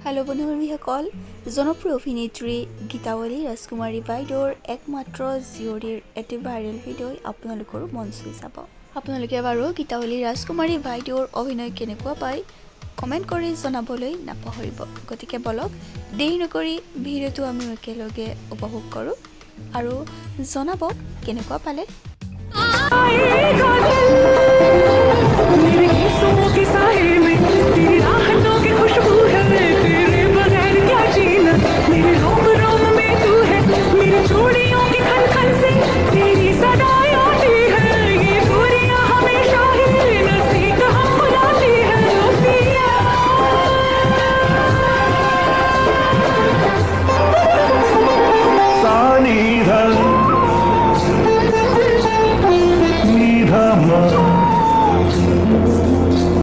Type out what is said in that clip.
Hello बন্ধुসকল জনপ্ৰিয় অভিনেত্ৰী গীতাৱলী ৰাজকুমাৰী বাইদেউৰ একমাত্ৰ জীয়ৰীৰ এটি ভাইৰেল ভিডিঅ' আপোনালোকৰ মন চুই যাব। আপোনালোকে বাৰু গীতাৱলী ৰাজকুমাৰী বাইদেউৰ অভিনয় কেনেকুৱা পায় কমেন্ট কৰি জনাবলৈ নাপাহৰিব। গতিকে বলক দেৰি নকৰি ভিডিঅ'টো আমি একেলগে উপভোগ কৰোঁ আৰু জনাব কেনেকুৱা পালে। मेरे हिस्सों की सारी